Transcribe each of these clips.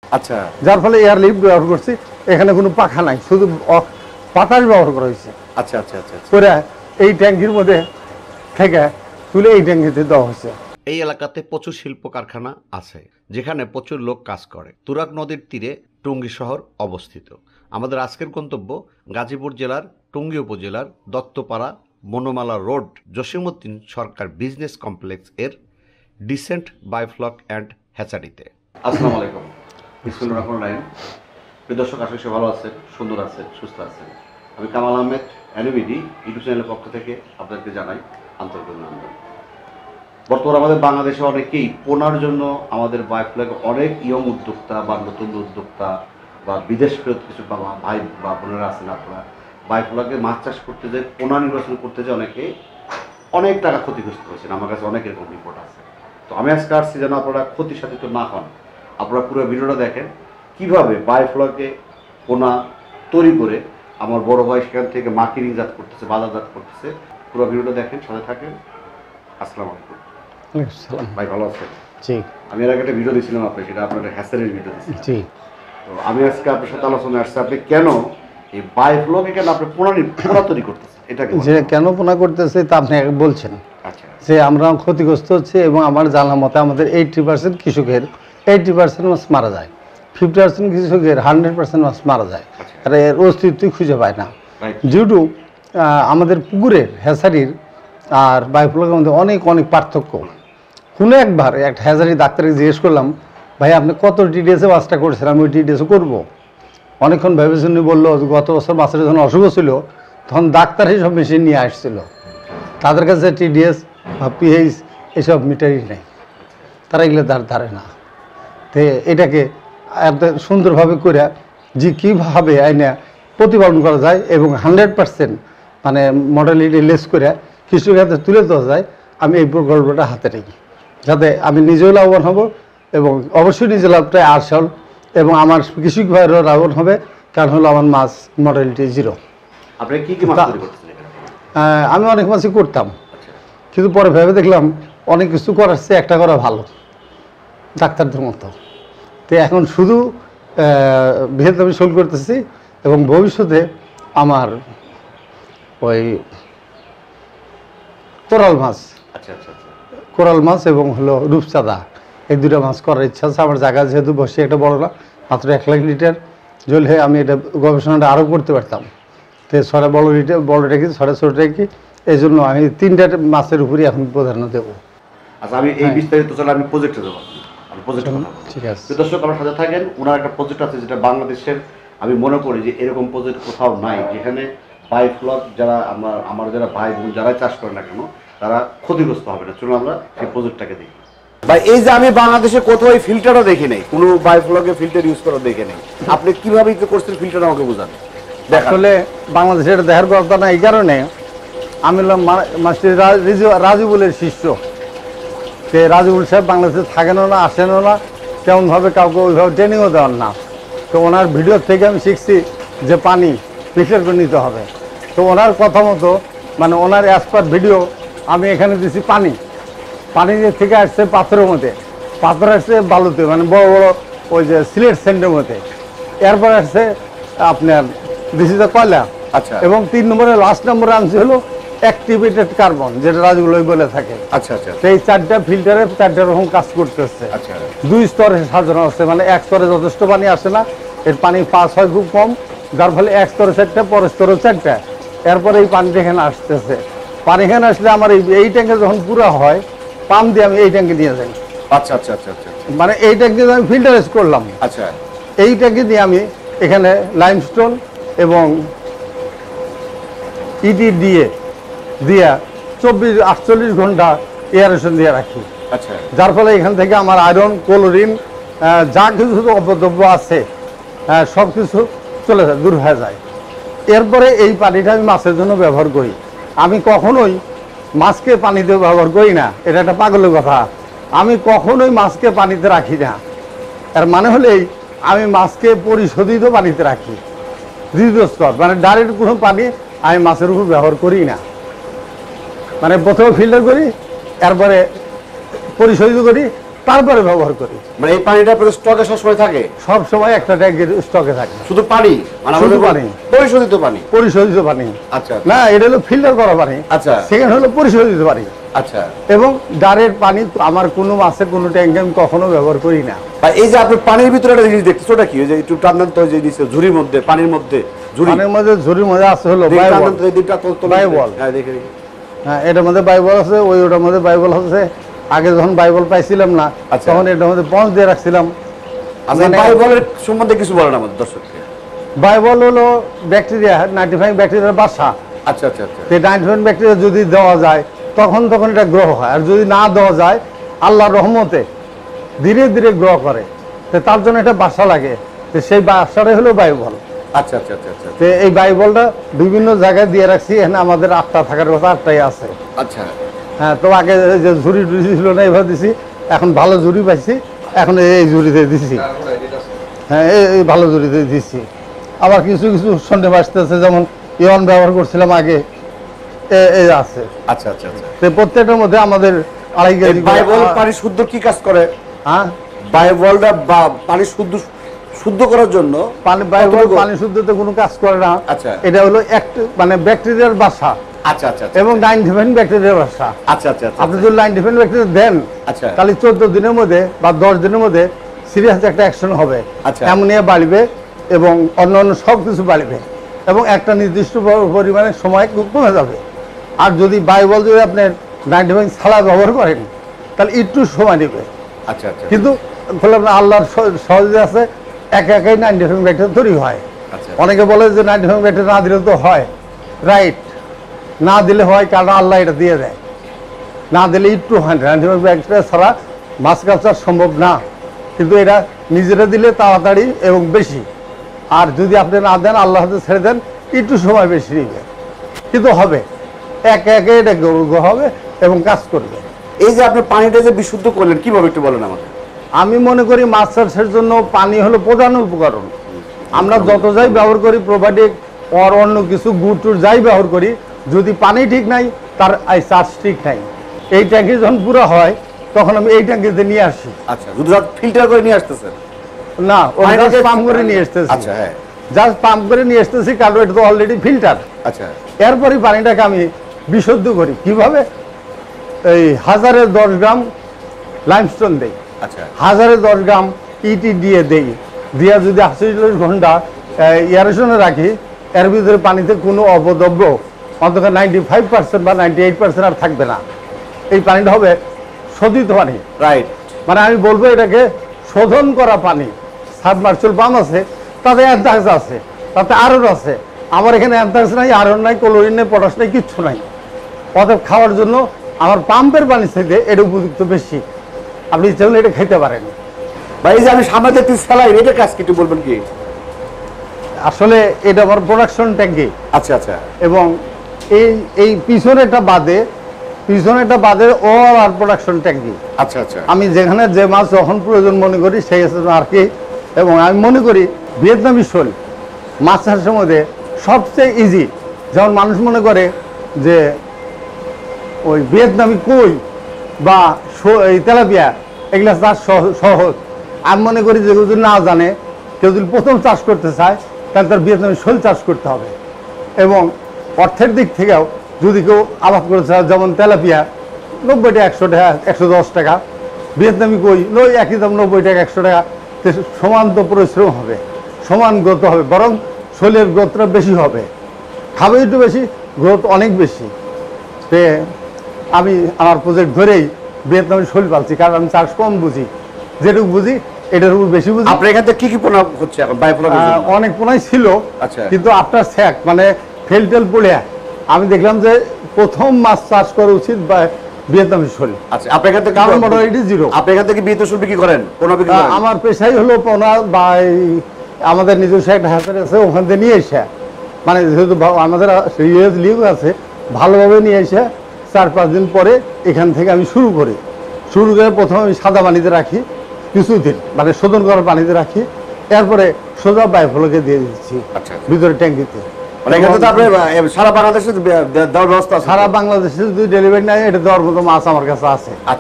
আচ্ছা, যার ফলে এয়ার লিফট ব্যবহার করছি। এখানে কোনো পাখা নাই, শুধু বাতাস ব্যবহার করা হয়েছে। আচ্ছা আচ্ছা আচ্ছা আচ্ছা। করে এই ট্যাঙ্কির মধ্যে থেকে তুলে এই ট্যাঙ্কিতে দেওয়া হয়েছে। এই এলাকাতে প্রচুর শিল্প কারখানা আছে, যেখানে প্রচুর লোক কাজ করে। তুরাগ নদীর তীরে টঙ্গী শহর অবস্থিত। আমাদের আজকের গন্তব্য গাজীপুর জেলার টঙ্গী উপজেলার Duttapara Bonmala road Jasimuddin Sarkar business complex এর ডিসেন্ট বায়োফ্লক অ্যান্ড হ্যাচারিতে। আসসালামু আলাইকুম। বিসমিল্লাহির রহমানির রহিম। প্রিয় দর্শক, আশা করি ভালো আছেন, সুন্দর আছেন, সুস্থ আছেন। আমি কামাল আহমেদ এনবিডি ইউটিউব চ্যানেলের পক্ষ থেকে আপনাদেরকে জানাই আন্তরিক অভিনন্দন। বর্তমানে আমাদের বাংলাদেশে অনেকেই পোনার জন্য আমাদের বায়োফ্লকে অনেক ইয়ং উদ্যোক্তা বা নতুন উদ্যোক্তা বা বিদেশ ফেরত কিছু ভাই বা বোনেরা আছেন, আপনারা বায়োফ্লকে মাছ চাষ করতে যে পোনা নির্বাচন করতে যে অনেক টাকা ক্ষতিগ্রস্ত হয়েছেন। আমার কাছে অনেক এরকম রিপোর্ট আছে। তো আমি আজকে আসছি যেন আপনারা ক্ষতির সাথে তো না হন। আপনারা পুরো ভিডিওটা দেখেন কীভাবে বায়োফ্লকে পোনা তৈরি করে আমার বড় ভাই সেখান থেকে মার্কেটিংজাত করতেছে, বাজারজাত করতেছে। পুরো ভিডিওটা দেখেন, সাথে থাকেন। আসসালামু আলাইকুম ভাই, ভালো আছেন? জি। আমি এর আগে একটা ভিডিও দিয়েছিলাম আপনি, সেটা আপনার হ্যাসারির ভিডিও দিয়েছিলাম। জি। তো আমি আজকে আপনার সাথে আলোচনা আসছি, আপনি কেন এই বায়োফ্লকে কেন আপনি পোনা তৈরি করতেছেন, এটাকে যে কেন পোনা করতেছে তা আপনি বলছেন। আচ্ছা। যে আমরা ক্ষতিগ্রস্ত হচ্ছে এবং আমার জানা মতে আমাদের 80% কৃষকের 80% মাছ মারা যায়, 50% কৃষকের 100% মাছ মারা যায়। আর এর অস্তিত্বই খুঁজে পায় না। যেহেতু আমাদের পুকুরের হ্যাচারির আর বায়োফ্লকের মধ্যে অনেক অনেক পার্থক্য। কোনো একবার একটা হ্যাচারি ডাক্তারকে জিজ্ঞেস করলাম, ভাই আপনি কত ডিডিএসে মাছটা করছেন? আমি ওই ডিডিএসে করবো। অনেকক্ষণ ভেবেশুনি বললো, গত বছর মাছের যখন অসুখ ছিল তখন ডাক্তার সব মেশিন নিয়ে আসছিল, তাদের কাছে টিডিএস বা পিএইচ এসব মিটারই নেই, তারা এগুলো ধারে না। তো এটাকে এত সুন্দরভাবে করে যে কীভাবে আইনে প্রতিপালন করা যায় এবং 100% মানে মডেলিটি লেস করে কৃষকের হাতে তুলে দেওয়া যায়, আমি এই প্রকল্পটা হাতে রাখি, যাতে আমি নিজেও লাভবান হব এবং অবশ্যই নিজে লাভটাই আসল এবং আমার কৃষক ভাইয়েরও লাভবান হবে। কারণ হলো আমার মাছ মডেলিটি 0। আপনি কি কি মাছ তৈরি করতেছেন? আমি অনেক মাছই করতাম, কিন্তু পরে ভেবে দেখলাম অনেক কিছু করার চেয়ে একটা করা ভালো, ডাক্তারদের মতো। তো এখন শুধু বৃহৎ আমি শোল করতেছি এবং ভবিষ্যতে আমার ওই কোরাল মাছ, আচ্ছা আচ্ছা আচ্ছা, কোরাল মাছ এবং হলো রূপচাঁদা, এই দুটো মাছ করার ইচ্ছা আছে। আমার জায়গা যেহেতু বসে একটা বড় না, মাত্র 1 লাখ লিটার জল হয়ে আমি এটা গবেষণাটা আরও করতে পারতাম। তো ছড়া বড় লিটার বড় রেখেছি, ছড়া ছোট রেখেছি, এই জন্য আমি 3টা মাছের উপরই এখন প্রাধান্য দেবো। আচ্ছা, আমি এই বিস্তারিত চলে আমি প্রজেক্টে যাবো। আমি প্রজেক্ট ঠিক আছে। দর্শক, আমার সাথে থাকেন। ওনার একটা প্রজেক্ট আছে যেটা বাংলাদেশের, আমি মনে করি যে এরকম প্রজেক্ট কোথাও নাই, যেখানে বায়োফ্লক যারা আমার যারা ভাই বোন যারাই চাষ করে না কেন তারা ক্ষতিগ্রস্ত হবে না। চলুন আমরা সেই প্রজেক্টটাকে দেখি। ভাই, এই যে আমি বাংলাদেশে কোথাও এই ফিল্টারও দেখি নাই, কোনো বায়োফ্লকে ফিল্টার ইউজ করা দেখে নেই। আপনি কিভাবে করছেন ফিল্টার আমাকে বোঝান। আসলে বাংলাদেশে এটা দেখার কথা না, এই কারণে আমি হলাম মাস্টার রাজিবুলের শিষ্য। সে রাজিবুল সাহেব বাংলাদেশে থাকেনও না, আসেনও না, তেমনভাবে কাউকে ওইভাবে ট্রেনিংও দেওয়ার না। তো ওনার ভিডিও থেকে আমি শিখছি যে পানি ফিল্টার করে নিতে হবে। তো ওনার কথা মতো মানে ওনার অ্যাসপার ভিডিও আমি এখানে দিছি পানি থেকে আসছে পাথরের মধ্যে, পাথর আসছে বালুতে, মানে বড় বড় ওই যে সিলেট সেন্টের মধ্যে। এরপর আসছে আপনার দিছি যে কয়লা। আচ্ছা। এবং 3 নম্বরে লাস্ট নম্বরে আনছি হলো অ্যাক্টিভেটেড কার্বন, যেটা রাজগুলোই বলে থাকে। আচ্ছা আচ্ছা। সেই 4টা ফিল্টারে 4টা রকম কাজ করতেছে। আচ্ছা। 2 স্তরে সাজানো আছে, মানে 1 স্তরে যথেষ্ট পানি আসে না, এর পানি পাস হয় খুব কম, যার ফলে 1 স্তরে 4টা, পরের স্তরে 4টা। এরপরে এই পানিটা এখানে আসতেছে। পানি এখানে আসলে আমার এই ট্যাঙ্কে যখন পুরো হয়, পাম্প দিয়ে আমি এই ট্যাঙ্কে নিয়ে যাই। আচ্ছা আচ্ছা আচ্ছা আচ্ছা। মানে এই ট্যাঙ্কে আমি ফিল্টারেজ করলাম। আচ্ছা। এই ট্যাঙ্কে দিয়ে আমি এখানে লাইমস্টোন এবং ইটি দিয়ে 48 ঘন্টা এয়ারেশন দিয়ে রাখি। আচ্ছা। যার ফলে এখান থেকে আমার আয়রন, ক্লোরিন যা কিছু অপদ্রব্য আছে সব কিছু চলে যায়, দূর হয়ে যায়। এরপরে এই পানিটা আমি মাছের জন্য ব্যবহার করি। আমি কখনোই মাছকে পানিতে ব্যবহার করি না, এটা একটা পাগলের কথা। আমি কখনোই মাছকে পানিতে রাখি না। এর মানে হলেই আমি মাছকে পরিশোধিত পানিতে রাখি, দ্বিতীয় স্তর, মানে ডাইরেক্ট কোনো পানি আমি মাছের উপর ব্যবহার করি না। মানে প্রথমে ফিল্টার করি, এরপরে পরিশোধিত করি, তারপরে ব্যবহার করি। মানে এই পানিটা আপনাদের স্টকে সবসময় থাকে? সব সময় একটা ট্যাঙ্কের স্টকে থাকে। শুধু পানি মানে শুধু আমাদের পানি। পরিশোধিত পানি? পরিশোধিত পানি। আচ্ছা না, এটা হলো ফিল্টার করা পানি। আচ্ছা সেখানে হলো পরিশোধিত পানি। আচ্ছা। এবং ডারের পানি আমার কোনো মাছের কোনো ট্যাঙ্কে আমি কখনো ব্যবহার করি না। আর এই যে আপনি পানির ভিতরে একটা জিনিস দেখতেছো, ওটা কি? ওই যে একটু টান্দান তো, যে দিছে ঝুড়ির মধ্যে, পানির মধ্যে ঝুড়ি, পানির মধ্যে ঝুড়ির মধ্যে আছে হলো টান্দান বাইবল। তো, এই দুইটা তো বাইবল। হ্যাঁ দেখে দেখি। হ্যাঁ, এটার মধ্যে বাইবল আছে, ওটার মধ্যে বাইবল আছে। আগে যখন বাইবল পাইছিলাম না, আচ্ছা। তখন এটার মধ্যে পঞ্চ দিয়ে রাখছিলাম। আচ্ছা, মানে- বাইবলের সম্বন্ধে কিছু বলেন আমাদের দর্শককে। বাইবল হলো ব্যাকটেরিয়া, 95 ব্যাকটেরিয়ার বাসা। আচ্ছা আচ্ছা আচ্ছা। 95 ব্যাকটেরিয়া যদি দেওয়া যায় তখন এটা গ্রহ হয়, আর যদি না দেওয়া যায় আল্লাহর রহমতে ধীরে ধীরে গ্রহ করে। তো তার জন্য একটা বাসা লাগে, তো সেই বাসাটাই হলো বাইবল। আচ্ছা আচ্ছা আচ্ছা আচ্ছা তো এই বাইবলটা বিভিন্ন জায়গায় দিয়ে রাখছি, এখানে আমাদের 8টা থাকার কথা, 8টাই আছে। আচ্ছা। হ্যাঁ, তো আগে যে ঝুড়ি টুড়ি ছিল না, এবার দিছি। এখন ভালো ঝুড়ি পাইছি, এখন এই ঝুড়িতে দিছি। হ্যাঁ, এই ভালো ঝুড়িতে দিছি। আবার কিছু কিছু সন্দেহ আসতেছে, যেমন ইয়ন ব্যবহার করছিলাম আগে, এই আছে। আচ্ছা আচ্ছা আচ্ছা। তো প্রত্যেকটার মধ্যে আমাদের 2.5 কেজি করে। বাইবল পানি শুদ্ধ কি কাজ করে? হ্যাঁ, বাইবলটা পানি শুদ্ধ করার জন্য বাইবল কতটুকু? পানি শুদ্ধতে কোনো কাজ করে না। আচ্ছা। এটা হলো মানে ব্যাকটেরিয়ার বাসা। আচ্ছা আচ্ছা আচ্ছা। এবং 95 ব্যাকটেরিয়ার বাসা। আচ্ছা আচ্ছা আচ্ছা। আপনি যদি 95 ব্যাকটেরিয়া দেন, আচ্ছা। তাহলে 14 দিনের মধ্যে বা 10 দিনের মধ্যে সিরিয়াস একটা অ্যাকশন হবে। আচ্ছা। অ্যামোনিয়া বাড়বে এবং অন্যান্য সব কিছু বাড়বে, এবং একটা নির্দিষ্ট পরিমাণে সময় কমে যাবে। আর যদি বাইবল যদি আপনার 95 ছাড়া ব্যবহার করেন, তাহলে একটু সময় নেবে। আচ্ছা আচ্ছা। কিন্তু বললাম না, আল্লাহর সহজে আছে, একাই 95 ব্যাকটেরিয়া তৈরি হয়। আচ্ছা। অনেকে বলে যে 95 ব্যাকটেরিয়া না দিলে তো হয়, রাইট, না দিলে হয়, কারণ আল্লাহ এটা দিয়ে দেয়। না দিলে একটু হয় না, 95 ব্যাকটেরিয়া ছাড়া মাছ কালচার সম্ভব না। কিন্তু এটা নিজেরা দিলে তাড়াতাড়ি এবং বেশি। আর যদি আপনি না দেন, আল্লাহ হাতে ছেড়ে দেন, একটু সময় বেশি নেবে, কিন্তু হবে, একে একে এটা গ্রহ হবে এবং কাজ করবে। এই যে আপনি পানিটা যে বিশুদ্ধ করলেন, কিভাবে একটু বলেন আমাকে। আমি মনে করি মাছ চাষের জন্য পানি হলো প্রধান উপকরণ। আমরা যত যাই ব্যবহার করি, প্রোবায়োটিক আর অন্য কিছু গুড় টুর যাই ব্যবহার করি, যদি পানি ঠিক নাই, তার এই চাষ ঠিক নাই। এই ট্যাঙ্কি যখন পুরো হয়, তখন আমি এই ট্যাঙ্কিতে নিয়ে আসি। আচ্ছা, শুধু ফিল্টার করে নিয়ে আসতেছেন? না, পানিটাকে পাম্প করে নিয়ে আসতেছি। আচ্ছা, হ্যাঁ, জাস্ট পাম্প করে নিয়ে আসতেছি, কারণ এটা তো অলরেডি ফিল্টার। আচ্ছা। এরপরে পানিটাকে আমি বিশুদ্ধ করি। কিভাবে? এই 1010 গ্রাম লাইমস্টোন দেই, আচ্ছা। 1010 গ্রাম ইটি দিয়ে দেই, দিয়ে যদি 48 ঘন্টা এয়ারেশনে রাখি, এর ভিতরে পানিতে কোনো অপদ্রব্য অন্তত 95% বা 98% আর থাকবে না। এই পানিটা হবে শোধিত পানি, রাইট। মানে আমি বলবো এটাকে শোধন করা পানি। সাবমার্সিবল পাম্প আছে, তাতে অ্যান্থ্রাক্স আছে, তাতে আয়রন আছে। আমার এখানে অ্যান্থ্রাক্স নাই, আয়রন নাই, ক্লোরিন নেই, পটাশ নেই, কিচ্ছু নাই। অতএব খাওয়ার জন্য আমার পাম্পের পানি থেকে এটা উপযুক্ত বেশি। আপনি ইচ্ছা করলে এটা খেতে পারেন। ভাই, এই যে আমি সামনে দেখতে স্যালাইন, এটা কাজ কি একটু বলবেন কি? আসলে এটা আমার প্রোডাকশন ট্যাঙ্কি। আচ্ছা আচ্ছা। এবং এই পিছনেরটা বাদে ও আর প্রোডাকশন ট্যাঙ্কি। আচ্ছা আচ্ছা। আমি যেখানে যে মাছ যখন প্রয়োজন মনে করি সেই আর কি। এবং আমি মনে করি ভিয়েতনামি শোল মাছ চাষের মধ্যে সবচেয়ে ইজি। যেমন মানুষ মনে করে যে ওই ভিয়েতনামি কই বা এই তেলাপিয়া এগুলা চাষ সহজ। আমি মনে করি যে যদি না জানে, কেউ যদি প্রথম চাষ করতে চায়, তাহলে তার ভিয়েতনামি শোল চাষ করতে হবে। এবং অর্থের দিক থেকেও যদি কেউ আবাদ করতে চায়, যেমন তেলাপিয়া 90 টাকা, 100 টাকা, 110 টাকা, ভিয়েতনামি কই একই দাম 90 টাকা, 100 টাকা। সমান তো পরিশ্রম হবে, সমান গ্রোথ হবে, বরং শোলের গ্রোথটা বেশি হবে, খাবে একটু বেশি, গ্রোথ অনেক বেশি। তে আমি আমার প্রজেক্ট ধরেই ভিয়েতনামি শোল পালছি, কারণ আমি চাষ কম বুঝি, যেটুকু বুঝি এটার উপর বেশি বুঝি। আপনার এখান থেকে কি কি পোনা হচ্ছে এখন বায়োফ্লকের জন্য? অনেক পোনাই ছিল। আচ্ছা। কিন্তু আপনার স্যাক মানে ফেল টেল পড়ে আমি দেখলাম যে প্রথম মাছ চাষ করা উচিত বা ভিয়েতনামি শোল। আচ্ছা, আপনার এখান থেকে কারণ মোটামুটি জিরো। আপনি এখান থেকে ভিয়েতনামি শোল বিক্রি করেন? পোনা বিক্রি করেন? আমার পেশাই হলো পোনা, বা আমাদের নিজস্ব একটা হাতের আছে, ওখান থেকে নিয়ে এসে, মানে যেহেতু আমাদের ইউএস লিগ আছে, ভালোভাবে নিয়ে এসে 4-5 দিন পরে এখান থেকে আমি শুরু করে প্রথমে আমি সাদা পানিতে রাখি কিছুদিন, মানে শোধন করার পানিতে রাখি, এরপরে সোজা বায়োফ্লকে দিয়ে দিচ্ছি। আচ্ছা। ভিতরে ট্যাঙ্কিতে। মানে এখানে তো আপনি সারা বাংলাদেশে দেওয়ার ব্যবস্থা আছে? সারা বাংলাদেশে যদি ডেলিভারি নেয়, এটা দেওয়ার মতো মাছ আমার কাছে আছে। আচ্ছা আচ্ছা।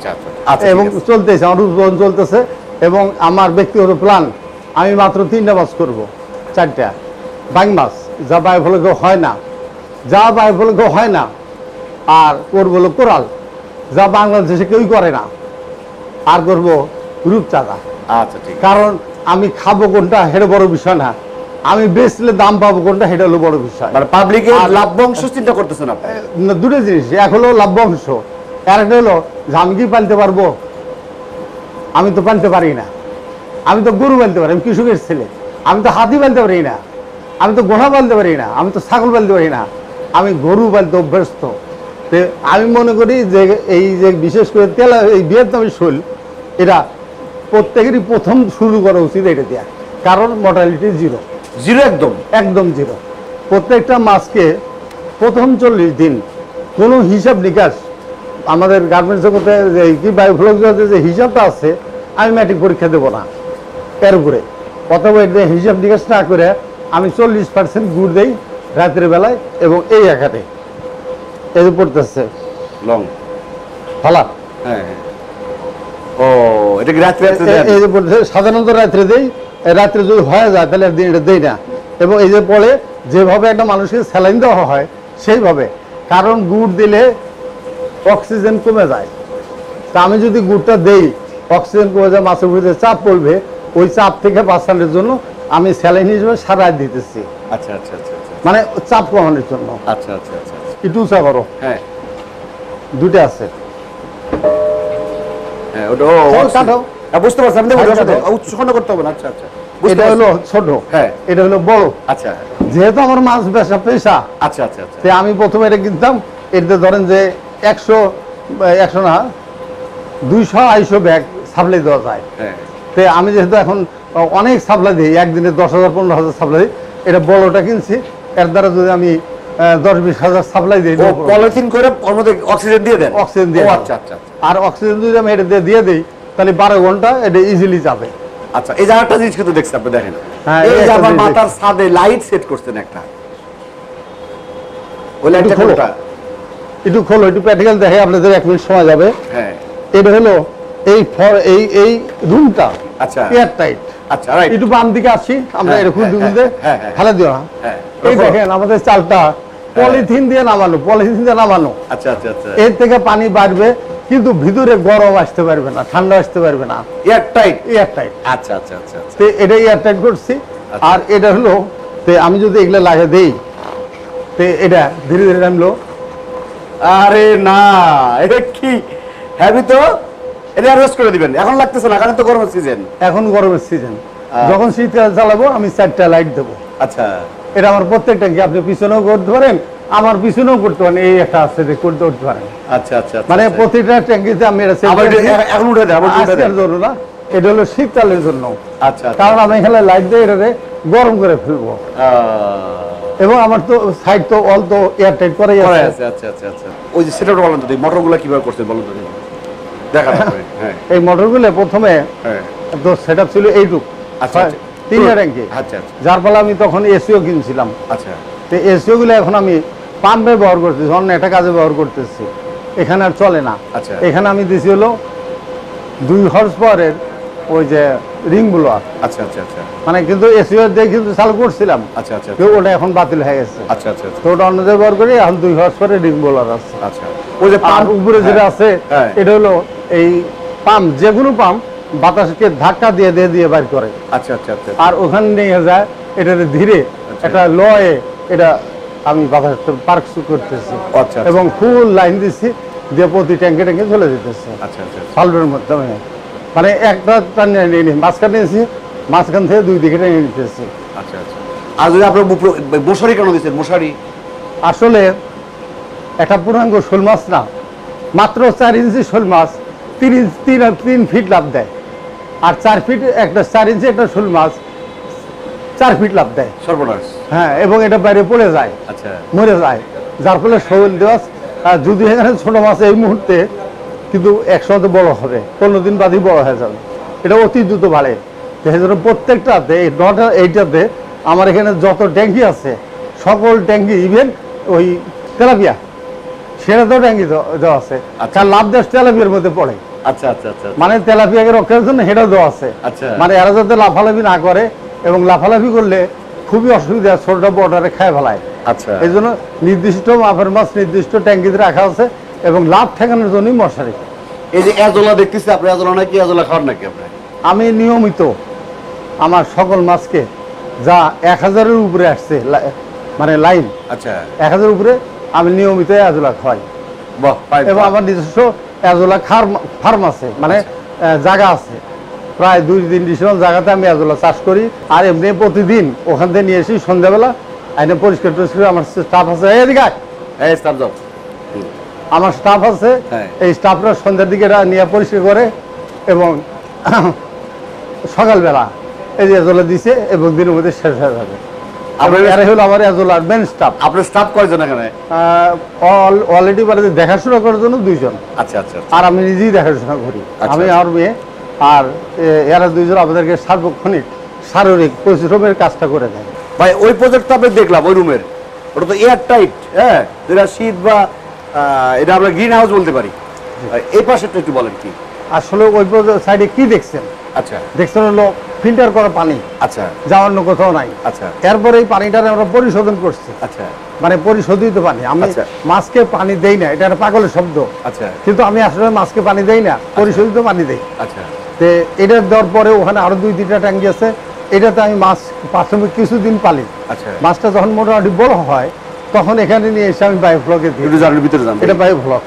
আচ্ছা, এবং ঠিক আছে। চলতেছে, আমার উদ্বোধন চলতেছে এবং আমার ব্যক্তিগত প্ল্যান আমি মাত্র 3টা মাছ করব, 4টা বাইং মাছ, যা বায়ুফলকে হয় না, যা বায়ুফলকে হয় না, আর করবো হলো কোরাল, যা বাংলাদেশে কেউই করে না, আর করবো রূপচাঁদা। আচ্ছা ঠিক আছে। কারণ আমি খাবো কোনটা সেটা বড় বিষয় না, আমি বেচলে দাম পাবো কোনটা সেটা হলো বড় বিষয়। মানে পাবলিকের আর- লাভ্যাংশ চিন্তা করতেছেন আপনি? দুটো জিনিস, এক হলো লাভ্যাংশ, আর একটা হলো যে আমি কি পালতে পারবো, আমি তো পালতে পারি না, আমি তো গরু পালতে পারি, আমি কৃষকের ছেলে, আমি তো হাতি পালতে পারি না, আমি তো ঘোড়া পালতে পারি না, আমি তো ছাগল পালতে পারি না, আমি গরু পালতে অভ্যস্ত। তো আমি মনে করি যে এই যে বিশেষ করে এই ভিয়েতনামি শৈল, এরা প্রত্যেকেরই প্রথম শুরু করা উচিত এটা দেওয়া, কারণ মর্টালিটি জিরো, জিরো একদম। একদম জিরো। প্রত্যেকটা মাছকে প্রথম 40 দিন কোনো হিসাব নিকাশ, আমাদের গার্মেন্টস জগতে যে কি বায়োফ্লক জগতে যে হিসাবটা আছে, আমি ম্যাট্রিক পরীক্ষা দেবো না এর উপরে, অথবা এটা হিসাব নিকাশ না করে আমি 40% গুড় দেই রাতের বেলায়, এবং এই আঘাতে এই যে পড়তেছে লং। ফলা, হ্যাঁ হ্যাঁ। ও এটা কি রাত্রে রাত্রে দেন? এই যে পড়তেছে, সাধারণত রাত্রে দেই, রাত্রে যদি হয়ে যায় তাহলে আর দিন এটা দেই না। এবং এই যে পড়ে যেভাবে একটা মানুষকে স্যালাইন দেওয়া হয় সেইভাবে, কারণ গুড় দিলে অক্সিজেন কমে যায়, তা আমি যদি গুড়টা দেই অক্সিজেন কমে যায়, মাছের ভিতরে চাপ পড়বে, ওই চাপ থেকে বাঁচানোর জন্য আমি স্যালাইন হিসেবে সারা দিতেছি, আচ্ছা আচ্ছা আচ্ছা আচ্ছা মানে চাপ কমানোর জন্য। আচ্ছা আচ্ছা আচ্ছা আচ্ছা। একটু উঁচা করো, হ্যাঁ দুটো আছে, হ্যাঁ ওটা কাটো। বুঝতে পারছি আমি, হ্যাঁ, কাটো। উচ্চখণ্ড করতে হবে না। আচ্ছা আচ্ছা বুঝতে এটা পারছি। হলো ছোট, হ্যাঁ। এটা হলো বড়। আচ্ছা যেহেতু আমার মাছ বেচা পেশা, আচ্ছা আচ্ছা আচ্ছা তে আমি প্রথমে এটা কিনতাম, এটাতে ধরেন যে 100 না 200-250 ব্যাগ সাপ্লাই দেওয়া যায়। হ্যাঁ তে আমি যেহেতু এখন অনেক সাপ্লাই দিই, একদিনে 10,000-15,000 সাপ্লাই দিই, এটা বড়টা কিনছি, এর দ্বারা যদি আমি 10-20,000 সাপ্লাই দিই, ও পলিথিন করে ওর মধ্যে অক্সিজেন দিয়ে দেন? অক্সিজেন দিয়ে ও দিই। আচ্ছা আচ্ছা আচ্ছা। আর অক্সিজেন যদি আমি এটা দিয়ে দিই তাহলে 12 ঘন্টা এটা ইজিলি যাবে। আচ্ছা এই যে আরেকটা জিনিস কিন্তু দেখছি আপনি দেখেন, হ্যাঁ, এই এই যে একটা আমার জিনিস মাথার ছাদে লাইট সেট করছেন একটা, ওই একটু লাইটটা খোলো। কোনটা? একটু খোলো, একটু প্র্যাকটিক্যাল দেখে আপনাদের 1 মিনিট সময় যাবে। হ্যাঁ এটা হলো এই রুমটা আচ্ছা এয়ার টাইট। আচ্ছা রাইট। একটু বাম দিকে আসি আমরা, হ্যাঁ, এরকম হ্যাঁ, দুগুলতে হ্যাঁ, হ্যাঁ, ফেলে দিও না। হ্যাঁ এই দেখেন আমাদের চালটা পলিথিন দিয়ে নামানো, আচ্ছা আচ্ছা আচ্ছা এর থেকে পানি বাড়বে, কিন্তু ভিতরে গরম আসতে পারবে না, ঠান্ডা আসতে পারবে না, এয়ার টাইট। Air tight. আচ্ছা আচ্ছা আচ্ছা আচ্ছা তো এটা এয়ার টাইট করছি। আর এটা হলো, তো আমি যদি এগুলো লাগিয়ে দেই, তো এটা ধীরে ধীরে নামলো। আরে না এটা কি হ্যাভি তো, এটা অ্যারেস্ট করে দিবেন, এখন লাগতেছে না কারণ তো গরমের সিজন। এখন গরমের সিজন, যখন শীতকাল চালাবো আমি 4টা লাইট দেবো। আচ্ছা এটা আমার প্রত্যেকটা কি আপনি পিছনেও করতে পারেন, আমার পিছনেও করতে পারেন, এই একটা আছে যে করতে পারেন। আচ্ছা আচ্ছা মানে প্রতিটা ট্যাঙ্কিতে আমি এটা set আবার এটা করেছি। এখন উঠে দেন, আবার উঠে দেন। আজকের জন্য না, এটা হলো শীতকালের জন্য, আচ্ছা আচ্ছা। কারণ আমি এখানে লাইট দিয়ে এটাকে গরম করে ফেলবো, এবং আমার তো সাইড তো অল তো এয়ার টাইট করাই পরে আছে। আছে আচ্ছা আচ্ছা আচ্ছা। ওই যে সেটা বলেন তো, মোটরগুলো কিভাবে করছেন বলেন তো দেখা যাবে। হ্যাঁ এই মোটরগুলো প্রথমে হ্যাঁ তো সেট আপ ছিল এইটুক, আচ্ছা আচ্ছা। 3 ট্যাঙ্কি, আচ্ছা আচ্ছা যার ফলে আমি তখন এসিও কিনছিলাম। আচ্ছা তো এসিও গুলো এখন আমি পাম্পে ব্যবহার করতেছি, অন্য একটা কাজে ব্যবহার করতেছি, এখানে আর চলে না। আচ্ছা। এখানে আমি দিছি হলো 2 হর্স পাওয়ারের ওই যে রিং ব্লোয়ার, আচ্ছা আচ্ছা আচ্ছা মানে কিন্তু এসিও দিয়ে কিন্তু চালু করছিলাম, আচ্ছা আচ্ছা তো ওটা এখন বাতিল হয়ে গেছে। আচ্ছা আচ্ছা তো ওটা অন্য জায়গায় ব্যবহার করি, এখন 2 হর্স পাওয়ারের রিং ব্লোয়ার আছে। আচ্ছা। ওই যে আর পাম্প উপরে যেটা আছে হ্যাঁ। এটা হলো এই পাম্প, যে কোনো পাম্প বাতাসকে ধাক্কা দিয়ে দিয়ে বাইর করে, আচ্ছা আচ্ছা আচ্ছা আর ওখানে নিয়ে যায় এটাতে ধীরে একটা লয়ে এটা আমি বাতাস পার্ক করতেছি, আচ্ছা। এবং ফুল লাইন দিচ্ছি দিয়ে প্রতি ট্যাঙ্কে ট্যাঙ্কে চলে যেতেছে আচ্ছা আচ্ছা সালভের মাধ্যমে, মানে একটা টানিয়ে নিয়ে নিই, মাঝখানে নিয়েছি, মাঝখান থেকে 2 দিকে টেনে নিতেছি। আচ্ছা আচ্ছা। আর যদি আপনার মশারি কেন দিচ্ছেন? মশারি আসলে একটা পূর্ণাঙ্গ শোল মাছ না, মাত্র 4 ইঞ্চি শোল মাছ 3 ফিট লাভ দেয়, আর 4 ফিট একটা 4 ইঞ্চি একটা শোল মাছ 4 ফিট লাভ দেয়। সর্বনাশ। হ্যাঁ, এবং এটা বাইরে পড়ে যায়, আচ্ছা মরে যায়, যার ফলে শোল দেওয়া, যদি এখানে ছোট মাছ এই মুহূর্তে কিন্তু একসাথে বড় হবে, 15 দিন বাদই বড় হয়ে যাবে, এটা অতি দ্রুত বাড়ে। সেই জন্য প্রত্যেকটাতে এইটাতে আমার এখানে যত ট্যাঙ্কি আছে সকল ট্যাঙ্কি, ইভেন ওই তেলাপিয়া সেটা তো ট্যাঙ্কি দেওয়া আছে, আচ্ছা। কারণ লাভ দেশ তেলাপিয়ার মধ্যে পড়ে। আচ্ছা আচ্ছা আচ্ছা মানে তেলাপিয়াকে রক্ষার জন্য হেঁটে দেওয়া আছে। আচ্ছা। মানে এরা যাতে লাফালাফি না করে, এবং লাফালাফি করলে খুবই অসুবিধা, ছোটটা বর্ডারে খায় ফেলায়। আচ্ছা এই জন্য নির্দিষ্ট মাপের মাছ নির্দিষ্ট ট্যাঙ্কিতে রাখা আছে, এবং লাভ ঠেকানোর জন্যই মশারি। এই যে এজোলা দেখতেছি, আপনি এজোলা নাকি এজোলা খাওয়ার নাকি আপনি? আমি নিয়মিত আমার সকল মাছকে যা 1000-এর উপরে আসছে, মানে লাইন আচ্ছা 1000-এর উপরে, আমি নিয়মিত এজোলা খাওয়াই। বাহ, ফাইন, এবং ফাইন। আমার নিজস্ব এজোলা ফার্ম আছে, মানে জায়গা আছে প্রায় 2-3 ডিসিশন জায়গাতে আমি এজোলা চাষ করি। আর এমনি প্রতিদিন ওখান থেকে নিয়ে এসি সন্ধ্যাবেলা আইনে পরিষ্কার টরিষ্কার। আমার স্টাফ আছে, এদিকে আয়। এই স্টাফ যাও। আমার স্টাফ আছে, হ্যাঁ। এই স্টাফরা সন্ধ্যার দিকে এরা নিয়ে পরিষ্কার করে, এবং সকালবেলা এই যে এজোলা দিছে, এবং দিনের মধ্যে শেষ হয়ে যাবে। এরা হলো আমার এজোলার মেন স্টাফ। আপনার স্টাফ কয়জন এখানে? অলরেডি বাড়িতে দেখাশোনা করার জন্য 2 জন, আচ্ছা আচ্ছা আর আমি নিজেই দেখাশোনা করি। আচ্ছা। আমি আর মেয়ে, আর এরা 2 জন আমাদেরকে সার্বক্ষণিক শারীরিক পরিশ্রমের কাজটা করে দেয়। ভাই, ওই প্রজেক্টটা আমি দেখলাম, ওই রুমের, ওটা তো এয়ার টাইট, হ্যাঁ, যেটা শীত বা এটা আমরা গ্রিন হাউস বলতে পারি। এই পাশেরটা একটু বলেন কি? আসলে ওই সাইডে কি দেখছেন? আচ্ছা দেখছেন হলো ফিল্টার করা পানি, আচ্ছা যা অন্য কোথাও নাই। আচ্ছা এরপরে এই পানিটা আমরা পরিশোধন করছি, আচ্ছা মানে পরিশোধিত পানি। আমি আচ্ছা। মাছকে পানি দেই না, এটা একটা পাগলের শব্দ, আচ্ছা কিন্তু আমি আসলে মাছকে পানি দেই না, পরিশোধিত পানি দেই। আচ্ছা তো এটা দেওয়ার পরে ওখানে আরো 2-3টা ট্যাঙ্কি আছে, এটাতে আমি মাছ প্রাথমিক কিছুদিন পালি। আচ্ছা, মাছটা যখন মোটামুটি বড় হয়, তখন এখানে নিয়ে এসে আমি বায়োফ্লকে দিই। একটু জানার ভিতরে যান। এটা বায়োফ্লক।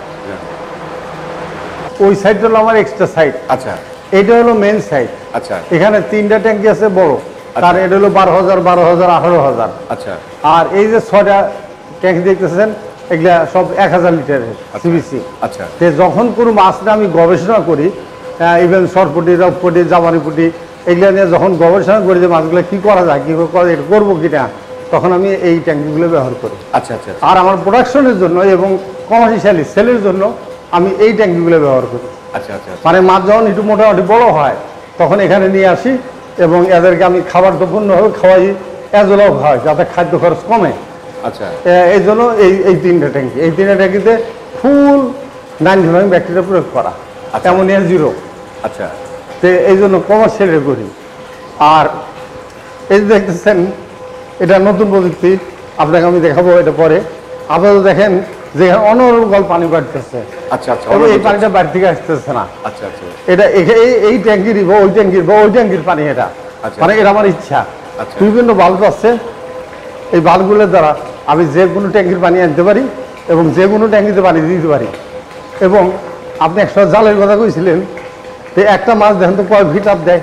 ওই সাইডটা হলো আমার এক্সট্রা সাইড, আচ্ছা এটা হলো মেন সাইড। আচ্ছা এখানে 3টা ট্যাঙ্কি আছে বড়, তার এটা হলো 12,000, 12,000, 18,000। আচ্ছা আর এই যে 6টা ট্যাঙ্কি দেখতেছেন, এগুলা সব 1000 লিটারের সিবিসি। আচ্ছা যখন কোনো মাছটা আমি গবেষণা করি, ইভেন সরপুটি, রপপুটি, জামানিপুটি, এগুলা নিয়ে যখন গবেষণা করি যে মাছগুলো কী করা যায়, কী করে এটা করবো কিনা, তখন আমি এই ট্যাঙ্কিগুলো ব্যবহার করি। আচ্ছা আচ্ছা আর আমার প্রোডাকশনের জন্য এবং কমার্শিয়ালি সেলের জন্য আমি এই ট্যাঙ্কিগুলো ব্যবহার করি। আচ্ছা আচ্ছা মানে মাছ যখন একটু মোটামুটি বড় হয়, তখন এখানে নিয়ে আসি, এবং এদেরকে আমি খাবার তো পূর্ণভাবে খাওয়াই, এজলাও খাওয়াই, যাতে খাদ্য খরচ কমে। আচ্ছা এই জন্য এই 3টা ট্যাঙ্কি, এই 3টা ট্যাঙ্কিতে ফুল 99 ব্যাকটেরিয়া প্রয়োগ করা, অ্যামোনিয়া 0। আচ্ছা তো এই জন্য কমার্শিয়ালে করি। আর এই যে দেখতেছেন, এটা নতুন প্রযুক্তি, আপনাকে আমি দেখাবো এটা পরে। আপনারা দেখেন যে অনর্গল পানি বাড়তেছে, আচ্ছা আচ্ছা এবং এই পানিটা বাড়ি থেকে আসতেছে না। আচ্ছা আচ্ছা এটা এই ট্যাঙ্কির বা ওই ট্যাঙ্কির বা ওই ট্যাঙ্কির পানি, এটা আচ্ছা। মানে এটা আমার ইচ্ছা। আচ্ছা। বিভিন্ন বাল্ব আছে, এই বাল্বগুলোর দ্বারা আমি যে কোনো ট্যাঙ্কির পানি আনতে পারি, এবং যে কোনো ট্যাঙ্কিতে পানি দিতে পারি। এবং আপনি একটা জালের কথা কইছিলেন, যে একটা মাছ দেখেন তো কয় ফিট লাভ দেয়।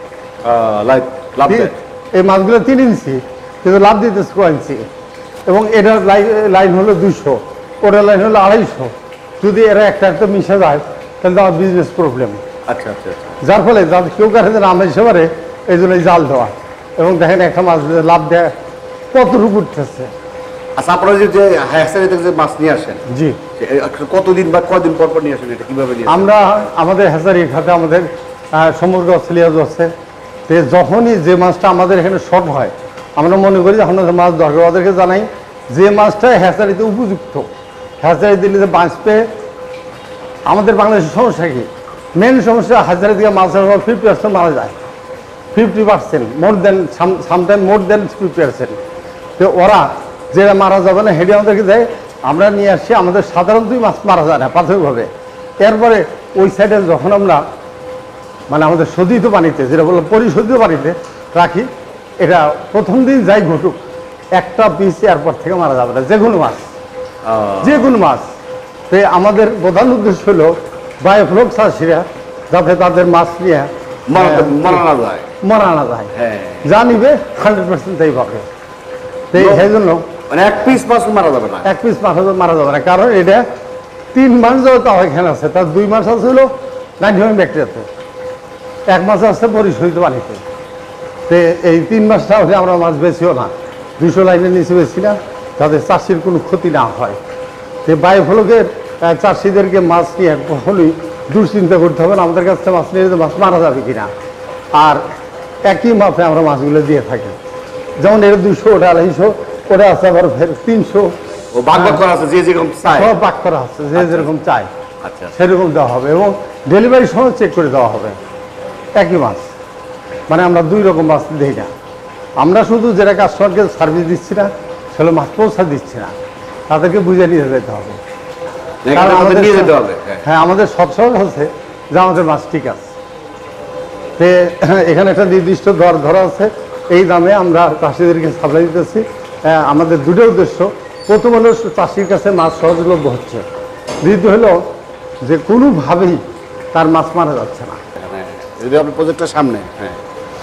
লাভ দেয়। এই মাছগুলো 3 ইঞ্চি, কিন্তু লাভ দিতেছে 6 ইঞ্চি। এবং এটার লাইন হলো 200, ওটার লাইন হলো 250। যদি এরা একটা মিশে যায়, তাহলে আমার বিজনেস প্রবলেম। আচ্ছা আচ্ছা আচ্ছা যার ফলে যাতে কেউ কাছে নাম হিসেবে পারে, এই জন্য জাল দেওয়া। এবং দেখেন একটা মাছ লাভ দেয় কতটুকু উঠতেছে। আচ্ছা, আপনারা যে হ্যাচারি থেকে যে মাছ নিয়ে আসেন, জি, কতদিন বা কদিন পর পর নিয়ে আসেন, এটা কিভাবে নিয়ে আসেন? আমরা আমাদের হ্যাচারি খাতে আমাদের সমুদ্র অস্ট্রেলিয়াজ আছে। তো যখনই যে মাছটা আমাদের এখানে শর্ট হয়, আমরা মনে করি যে আমাদের মাছ দরকার, ওদেরকে জানাই যে মাছটা হ্যাচারিতে উপযুক্ত, হ্যাচারি দিলে যে বাঁচবে। আমাদের বাংলাদেশের সমস্যা কি? মেন সমস্যা, হ্যাচারি থেকে মাছ 50% মারা যায়, 50%, মোর দেন সামটাইম মোর দেন 50%। তো ওরা যেটা মারা যাবে না, হেঁটে আমাদেরকে দেয়, আমরা নিয়ে আসছি। আমাদের সাধারণতই মাছ মারা যায় না প্রাথমিকভাবে। এরপরে ওই সাইডে যখন আমরা মানে আমাদের শোধিত পানিতে, যেটা বললাম পরিশোধিত পানিতে রাখি, এটা প্রথম দিন যাই ঘটুক, একটা পিস এরপর থেকে মারা যাবে না, যে কোনো মাছ, যে কোনো মাছ। তো আমাদের প্রধান উদ্দেশ্য হলো বায়োফ্লক চাষিরা যাতে তাদের মাছ নিয়ে মারা না যায়, যা নিবে 100% তাই পাবে। তো সেই জন্য মানে এক পিস মাছ মারা যাবে না, এক পিস মাছ মারা যাবে না, কারণ এটা 3 মাস ধরে তাও এখানে আছে। তার 2 মাস আছে হলো 99 ব্যাকটেরিয়াতে, 1 মাস আছে পরিশোধিত পানিতে। তো এই 3 মাসটা হলে আমরা মাছ বেশিও না, 200 লাইনের নিচে বেশি না, যাতে চাষির কোনো ক্ষতি না হয়। তো বায়োফ্লকের চাষিদেরকে মাছ নিয়ে কখনোই দুশ্চিন্তা করতে হবে না, আমাদের কাছ থেকে মাছ নিয়ে মাছ মারা যাবে কিনা। আর একই মাপে আমরা মাছগুলো দিয়ে থাকি, যেমন এটা 200, ওটা 250, ওটা আছে আবার 300, ও ভাগ ভাগ করা আছে, যে যেরকম চায় সব ভাগ করা আছে, যে যেরকম চায়। আচ্ছা। সেরকম দেওয়া হবে এবং ডেলিভারি সময় চেক করে দেওয়া হবে একই মাছ। মানে আমরা দুই রকম মাছ দিই না। আমরা শুধু যেটা কাস্টমারকে সার্ভিস দিচ্ছি না, সেগুলো মাছ পৌঁছা দিচ্ছি না, তাদেরকে বুঝে নিয়ে যেতে হবে। কারণ আমাদের নিয়ে যেতে হবে। হ্যাঁ, আমাদের সবসময় হচ্ছে যে আমাদের মাছ ঠিক আছে, তে এখানে একটা নির্দিষ্ট দর ধরা আছে, এই দামে আমরা চাষিদেরকে সাপ্লাই দিতেছি। আমাদের দুটো উদ্দেশ্য, প্রথম হলো চাষির কাছে মাছ সহজলভ্য হচ্ছে, দ্বিতীয় হলো যে কোনোভাবেই তার মাছ মারা যাচ্ছে না। যদি আপনার প্রজেক্টটা সামনে, হ্যাঁ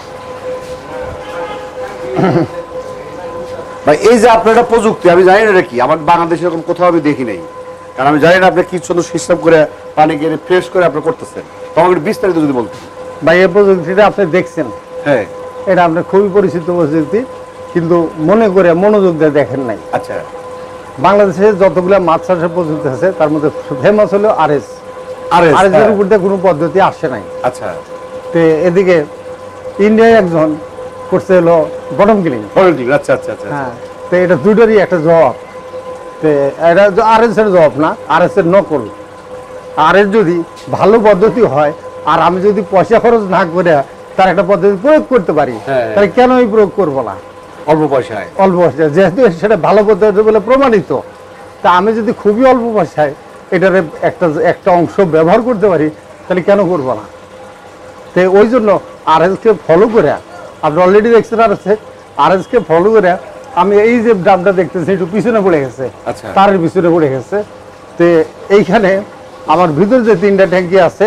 ভাই, এই যে আপনার একটা প্রযুক্তি, আমি জানি না এটা কি, আমার বাংলাদেশে এরকম কোথাও আমি দেখি নাই। কারণ আমি জানি না আপনি কি সুন্দর সিস্টেম করে পানি গিয়ে ফ্রেশ করে আপনি করতেছেন। তোমাকে একটু বিস্তারিত যদি বলতেন। ভাই, এই প্রযুক্তিটা আপনি দেখছেন, হ্যাঁ, এটা আপনার খুবই পরিচিত প্রযুক্তি, কিন্তু মনে করে মনোযোগ দিয়ে দেখেন নাই। আচ্ছা। বাংলাদেশে যতগুলো মাছ চাষের প্রযুক্তি আছে তার মধ্যে ফেমাস হলো আরএস। আরএস এর উপর দিয়ে কোনো পদ্ধতি আসে নাই। আচ্ছা। তো এদিকে ইন্ডিয়ায় একজন করছে হলো বটম কিলিং। আচ্ছা আচ্ছা আচ্ছা। হ্যাঁ, তো এটা দুটোরই একটা জবাব। তো এটা আরএস এর জবাব না, আরএস এর নকল। আরএস যদি ভালো পদ্ধতি হয় আর আমি যদি পয়সা খরচ না করে তার একটা পদ্ধতি প্রয়োগ করতে পারি, তাহলে কেন আমি প্রয়োগ করবো না? অল্প পয়সায়, অল্প পয়সায়, যেহেতু সেটা ভালো পদ্ধতি বলে প্রমাণিত, তা আমি যদি খুবই অল্প পয়সায় এটার একটা অংশ ব্যবহার করতে পারি, তাহলে কেন করবো না? তো ওই জন্য আরএসকে ফলো করে, আপনি অলরেডি দেখছেন আরএসকে ফলো করে আমি এই যে ড্রামটা দেখতেছি একটু পিছনে পড়ে গেছে, তারের পিছনে পড়ে গেছে। তো এইখানে আমার ভিতরে যে 3টা ট্যাঙ্কি আছে,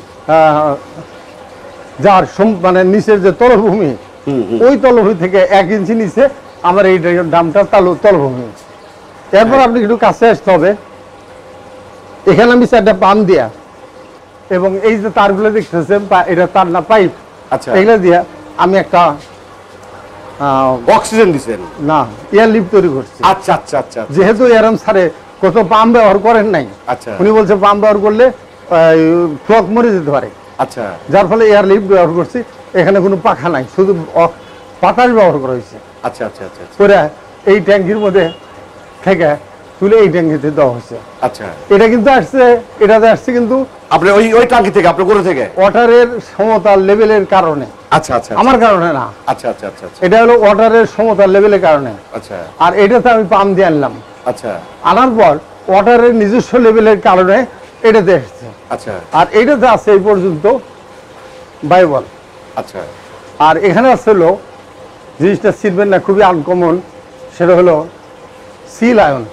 যার মানে নিচের যে তলভূমি, ওই তলভূমি থেকে 1 ইঞ্চি নিচে আমার এই ড্রামটা তলভূমি। এরপর আপনি একটু কাছে আসতে হবে, এখানে আমি 4টা পাম্প দিয়া এবং এই যে তারগুলো দেখতেছেন, এটা তার না পাইপ, এগুলো দিয়া আমি একটা অক্সিজেন দিচ্ছেন না এয়ার লিফট তৈরি করছি। আচ্ছা আচ্ছা আচ্ছা। যেহেতু এরম সারে কত পাম্প ব্যবহার করেন নাই, উনি বলছে পাম্প ব্যবহার করলে ফ্লক মরে যেতে পারে, আচ্ছা, যার ফলে এয়ার লিফট ব্যবহার করছি। এখানে কোনো পাখা নাই, শুধু বাতাস ব্যবহার করা হয়েছে। আচ্ছা আচ্ছা আচ্ছা। করে এই ট্যাঙ্কির মধ্যে থেকে তুলে এই ট্যাঙ্কিতে দেওয়া হয়েছে। আচ্ছা, এটা কিন্তু এটাতে আসছে কিন্তু আপনি ওই ট্যাঙ্কি থেকে, আপনি করে থেকে ওয়াটারের সমতল লেভেলের কারণে। আচ্ছা আচ্ছা, আমার কারণে না। আচ্ছা আচ্ছা আচ্ছা। এটা হলো ওয়াটারের সমতল লেভেলের কারণে। আচ্ছা। আর এটাতে আমি পাম্প দিয়ে আনলাম। আচ্ছা। আনার পর ওয়াটারের নিজস্ব লেভেলের কারণে এটাতে এসছে। আচ্ছা। আর এটাতে আছে এই পর্যন্ত বায়ুবল। আচ্ছা। আর এখানে আছে হলো জিনিসটা চিনবেন না, খুবই আনকমন, সেটা হলো সি লায়ন।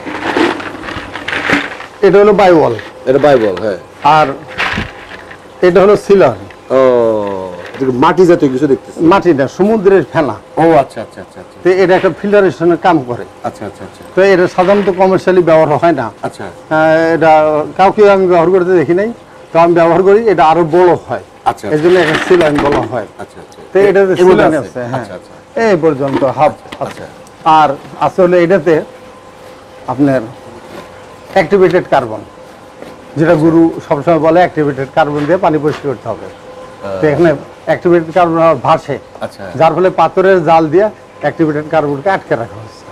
এটা হলো বায়ুবল, এটা বায়ুবল, হ্যাঁ। আর এটা হলো সি লায়ন। ও, মাটি জাতীয় কিছু দেখতেছি। মাটি না, সমুদ্রের ফেনা। ও আচ্ছা আচ্ছা আচ্ছা। তো এটা একটা ফিল্টারেশনের কাম করে। আচ্ছা আচ্ছা আচ্ছা। তো এটা সাধারণত কমার্শিয়ালি ব্যবহার হয় না। আচ্ছা। এটা কাউকে আমি ব্যবহার করতে দেখি নাই, তো আমি ব্যবহার করি। এটা আরো বড় হয়, আচ্ছা, এই জন্য একটা সি লাইন বলা হয়। আচ্ছা আচ্ছা। তো এটা সি লাইন আছে, হ্যাঁ, আচ্ছা আচ্ছা, এই পর্যন্ত হাফ। আচ্ছা। আর আসলে এটাতে আপনার অ্যাক্টিভেটেড কার্বন, যেটা গুরু সবসময় বলে অ্যাক্টিভেটেড কার্বন দিয়ে পানি পরিষ্কার করতে হবে। তো এখানে অ্যাক্টিভেটেড কার্বন ভাসে, যার ফলে পাথরের জাল দিয়ে অ্যাক্টিভেটেড কার্বনকে আটকে রাখা হচ্ছে।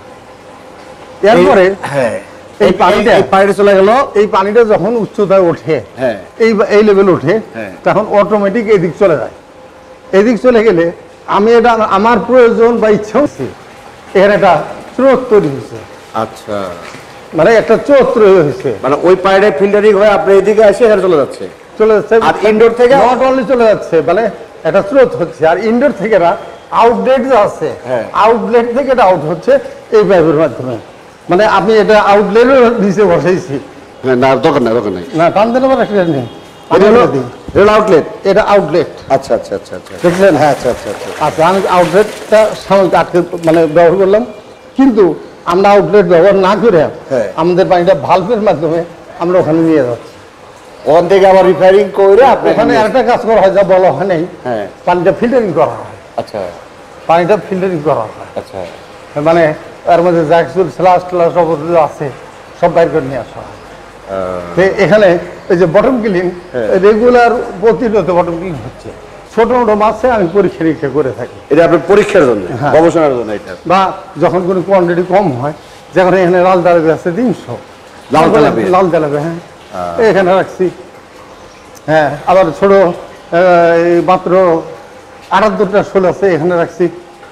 এরপরে এই পানিটা চলে গেল। এই পানিটা যখন উচ্চতায় ওঠে, এই লেভেল ওঠে, তখন অটোমেটিক এদিক চলে যায়। এদিক চলে গেলে আমি এটা আমার প্রয়োজন বা ইচ্ছা হচ্ছে, এখানে একটা স্রোত তৈরি হয়েছে। আচ্ছা, মানে একটা স্রোত তৈরি হয়েছে, মানে ওই পাইপে ফিল্টারিং হয়ে আপনি এদিকে এসে এখানে চলে যাচ্ছে। আর ইনডোর থেকে নট অনলি চলে যাচ্ছে, মানে একটা স্রোত হচ্ছে। আর ইনডোর থেকে আউটলেট আছে, আউটলেট থেকে এটা আউট হচ্ছে এই পাইপের মাধ্যমে। মানে আমি এটা আউটলেটের নিচে বসাইছি। না, দোকান নাই না, টান দেন আবার একটা নেই। আউটলেট, এটা আউটলেট। আচ্ছা আচ্ছা আচ্ছা আচ্ছা, দেখলেন? হ্যাঁ, আচ্ছা আচ্ছা আচ্ছা। আচ্ছা, আমি আউটলেটটা সামনে আটকে মানে ব্যবহার করলাম, কিন্তু আমরা আউটলেট ব্যবহার না করে আমাদের পানিটা ভালভের মাধ্যমে আমরা ওখানে নিয়ে যাচ্ছি। ওখান থেকে আবার রিফাইরিং করে ওখানে আরেকটা কাজ করা হয়, যা বলা হয় নাই, পানিটা ফিল্টারিং করা হয়। আচ্ছা, পানিটা ফিল্টারিং করা হয়। আচ্ছা, মানে এর মধ্যে যা কিছু স্লাস ট্লাস আছে সব বাইর করে নিয়ে আসা হয়। এখানে এই যে বটম ক্লিন রেগুলার প্রতিনিয়ত বটম ক্লিন হচ্ছে। ছোট মোটো মাছে আমি পরীক্ষা নিরীক্ষা করে থাকি। এটা আপনার পরীক্ষার জন্য, গবেষণার জন্য এটা, বা যখন কোনো কোয়ান্টিটি কম হয়, যেখানে এখানে লাল তেলাপিয়া আছে 300, লাল তেলাপিয়া, হ্যাঁ, এখানে রাখছি। হ্যাঁ, আবার ছোট এই মাত্র 78টা শোল আছে, এখানে রাখছি।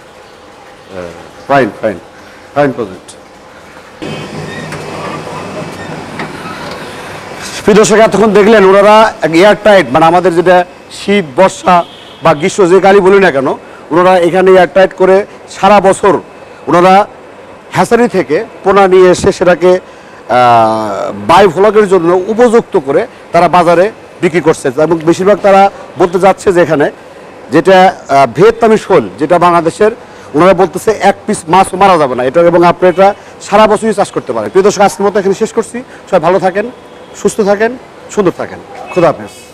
Fine fine fine project. প্রিয় দর্শক, এতক্ষণ দেখলেন ওনারা এয়ার টাইট, মানে আমাদের যেটা শীত বর্ষা বা গ্রীষ্ম যে কালই বলি না কেন, ওনারা এখানে এয়ার টাইট করে সারা বছর ওনারা হ্যাচারি থেকে পোনা নিয়ে এসে সেটাকে বাই ফলকের জন্য উপযুক্ত করে তারা বাজারে বিক্রি করছে। এবং বেশিরভাগ তারা বলতে যাচ্ছে যে এখানে যেটা ভিয়েতনামি শোল, যেটা বাংলাদেশের, ওনারা বলতেছে এক পিস মাছও মারা যাবে না এটা, এবং আপনি এটা সারা বছরই চাষ করতে পারেন। প্রিয় দর্শক, আজকের মতো এখানে শেষ করছি। সবাই ভালো থাকেন, সুস্থ থাকেন, সুন্দর থাকেন। খোদা হাফেজ।